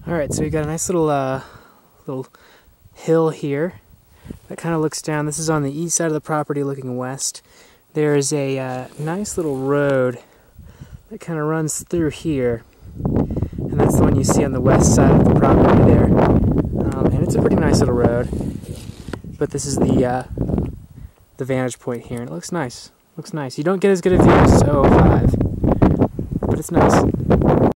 Alright, so we got a nice little hill here that kind of looks down. This is on the east side of the property looking west. There's a nice little road that kind of runs through here, and that's the one you see on the west side of the property there. And it's a pretty nice little road, but this is the vantage point here, and it looks nice. Looks nice. You don't get as good a view as 005, but it's nice.